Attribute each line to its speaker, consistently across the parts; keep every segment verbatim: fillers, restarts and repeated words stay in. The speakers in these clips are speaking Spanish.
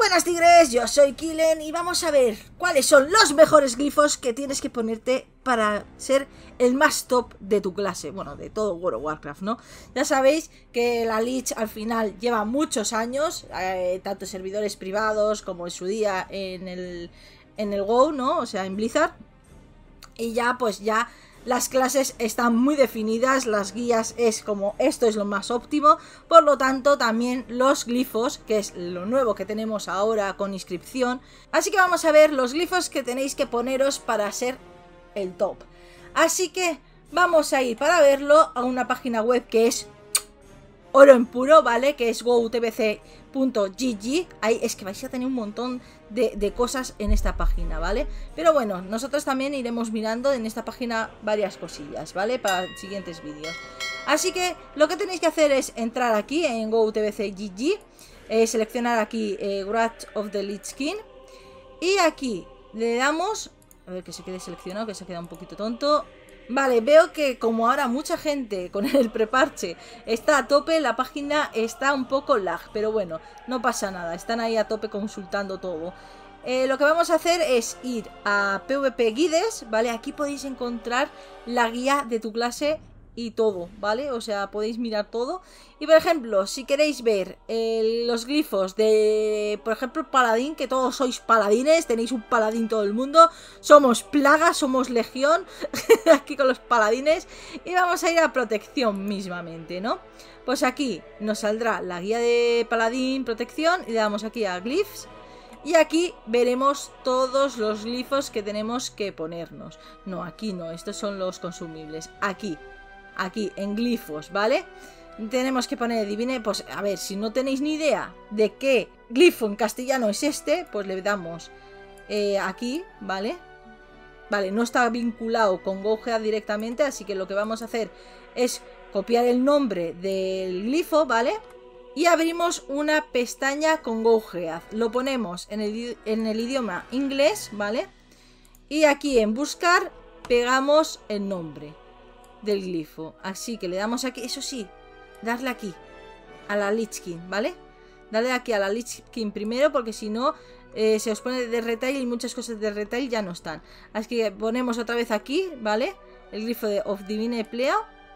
Speaker 1: Buenas tigres, yo soy Killen y vamos a ver cuáles son los mejores glifos que tienes que ponerte para ser el más top de tu clase, bueno, de todo World of Warcraft, ¿no? Ya sabéis que la Lich al final lleva muchos años, eh, tanto servidores privados como en su día en el, en el WoW, ¿no? O sea, en Blizzard, y ya pues ya... las clases están muy definidas, las guías es como esto es lo más óptimo, por lo tanto también los glifos, que es lo nuevo que tenemos ahora con inscripción. Así que vamos a ver los glifos que tenéis que poneros para ser el top. Así que vamos a ir para verlo a una página web que es oro en puro, ¿vale? Que es wow t b c punto g g. Ahí es que vais a tener un montón de, de cosas en esta página, ¿vale? Pero bueno, nosotros también iremos mirando en esta página varias cosillas, ¿vale? Para siguientes vídeos. Así que lo que tenéis que hacer es entrar aquí en wow t b c punto g g, eh, seleccionar aquí eh, Wrath of the Lich King, y aquí le damos, a ver que se quede seleccionado, que se queda un poquito tonto. Vale, veo que como ahora mucha gente con el preparche está a tope, la página está un poco lag, pero bueno, no pasa nada, están ahí a tope consultando todo. Eh, lo que vamos a hacer es ir a PvP Guides, ¿vale? Aquí podéis encontrar la guía de tu clase y todo, ¿vale? O sea, podéis mirar todo. Y por ejemplo, si queréis ver eh, los glifos de, por ejemplo, paladín, que todos sois paladines, tenéis un paladín todo el mundo, somos plaga, somos legión, aquí con los paladines, y vamos a ir a protección mismamente, ¿no? Pues aquí nos saldrá la guía de paladín, protección, y le damos aquí a glifs. Y aquí veremos todos los glifos que tenemos que ponernos. No, aquí no, estos son los consumibles. Aquí, aquí, en glifos, ¿vale? Tenemos que poner divine, pues a ver, si no tenéis ni idea de qué glifo en castellano es este, pues le damos eh, aquí, ¿vale? Vale, no está vinculado con GoHead directamente, así que lo que vamos a hacer es copiar el nombre del glifo, ¿vale? Y abrimos una pestaña con GoHead, lo ponemos en el, en el idioma inglés, ¿vale? Y aquí en buscar pegamos el nombre del glifo, así que le damos aquí, eso sí, darle aquí a la Lich King, ¿vale? Darle aquí a la Lich King primero, porque si no eh, se os pone de retail y muchas cosas de retail ya no están. Así que ponemos otra vez aquí, ¿vale? El glifo de Of Divine Plea.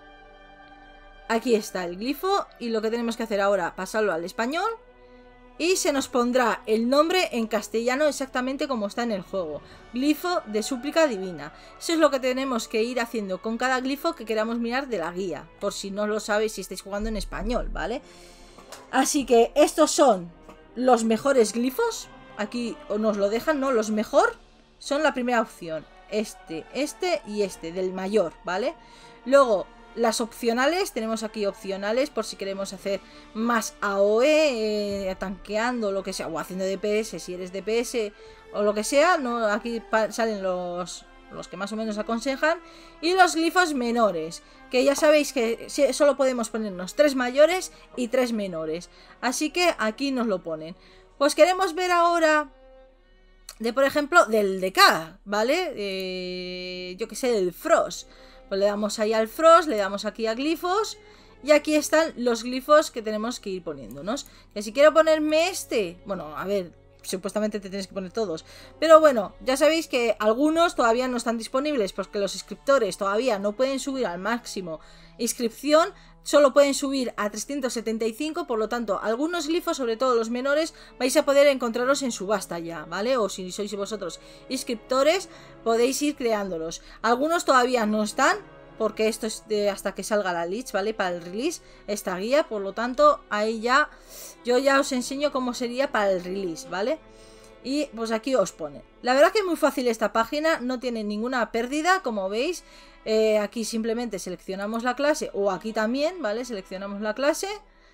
Speaker 1: Aquí está el glifo y lo que tenemos que hacer ahora, pasarlo al español. Y se nos pondrá el nombre en castellano exactamente como está en el juego. Glifo de súplica divina. Eso es lo que tenemos que ir haciendo con cada glifo que queramos mirar de la guía. Por si no lo sabéis si estáis jugando en español, ¿vale? Así que estos son los mejores glifos. Aquí nos lo dejan, ¿no? Los mejor son la primera opción. Este, este y este, del mayor, ¿vale? Luego... las opcionales, tenemos aquí opcionales por si queremos hacer más A O E, eh, tanqueando, lo que sea, o haciendo D P S, si eres D P S o lo que sea, ¿no? Aquí salen los, los que más o menos aconsejan. Y los glifos menores, que ya sabéis que solo podemos ponernos tres mayores y tres menores. Así que aquí nos lo ponen. Pues queremos ver ahora... de, por ejemplo, del D K, ¿vale? Eh, yo que sé, del Frost. Pues le damos ahí al Frost, le damos aquí a glifos. Y aquí están los glifos que tenemos que ir poniéndonos. Que si quiero ponerme este... bueno, a ver, supuestamente te tienes que poner todos. Pero bueno, ya sabéis que algunos todavía no están disponibles, porque los inscriptores todavía no pueden subir al máximo inscripción. Solo pueden subir a trescientos setenta y cinco, por lo tanto, algunos glifos, sobre todo los menores, vais a poder encontraros en subasta ya, ¿vale? O si sois vosotros inscriptores, podéis ir creándolos. Algunos todavía no están, porque esto es de hasta que salga la Lich, ¿vale? Para el release, esta guía, por lo tanto, ahí ya, yo ya os enseño cómo sería para el release, ¿vale? Y pues aquí os pone. La verdad que es muy fácil esta página, no tiene ninguna pérdida, como veis. Eh, aquí simplemente seleccionamos la clase, o aquí también, ¿vale? Seleccionamos la clase.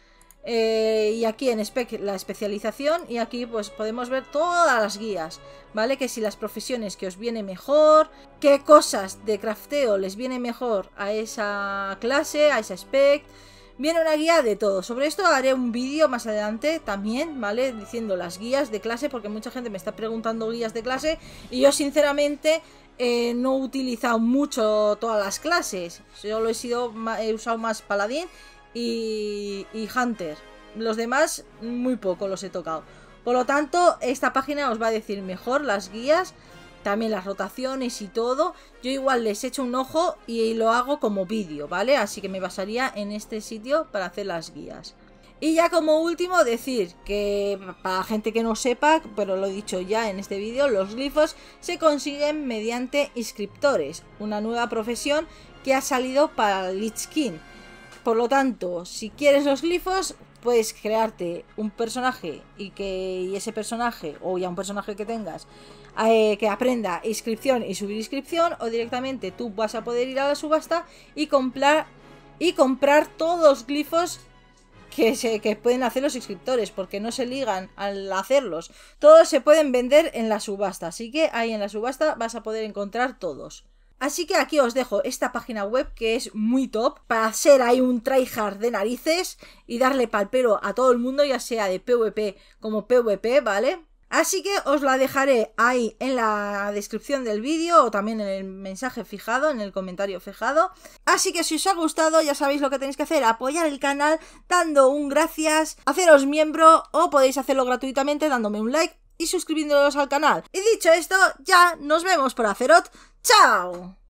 Speaker 1: Eh, y aquí en spec la especialización, y aquí pues podemos ver todas las guías, ¿vale? Que si las profesiones que os viene mejor, qué cosas de crafteo les viene mejor a esa clase, a esa spec. Viene una guía de todo. Sobre esto haré un vídeo más adelante también, ¿vale? Diciendo las guías de clase, porque mucha gente me está preguntando guías de clase y yo sinceramente eh, no he utilizado mucho todas las clases. Solo he, sido, he usado más paladín y, y hunter, los demás muy poco los he tocado. Por lo tanto, esta página os va a decir mejor las guías, también las rotaciones y todo. Yo igual les echo un ojo y lo hago como vídeo, ¿vale? Así que me basaría en este sitio para hacer las guías. Y ya como último decir que para la gente que no sepa, pero lo he dicho ya en este vídeo, los glifos se consiguen mediante inscriptores, una nueva profesión que ha salido para Lich King. Por lo tanto, si quieres los glifos, puedes crearte un personaje y que y ese personaje, o ya un personaje que tengas, eh, que aprenda inscripción y subir inscripción, o directamente tú vas a poder ir a la subasta y comprar, y comprar todos los glifos que, se, que pueden hacer los suscriptores, porque no se ligan al hacerlos. Todos se pueden vender en la subasta, así que ahí en la subasta vas a poder encontrar todos. Así que aquí os dejo esta página web que es muy top para ser ahí un tryhard de narices y darle pal pelo a todo el mundo, ya sea de PvP como PvP, ¿vale? Así que os la dejaré ahí en la descripción del vídeo o también en el mensaje fijado, en el comentario fijado. Así que si os ha gustado ya sabéis lo que tenéis que hacer, apoyar el canal dando un gracias, haceros miembro o podéis hacerlo gratuitamente dándome un like y suscribiéndoos al canal. Y dicho esto, ya nos vemos por Azeroth. ¡Chao!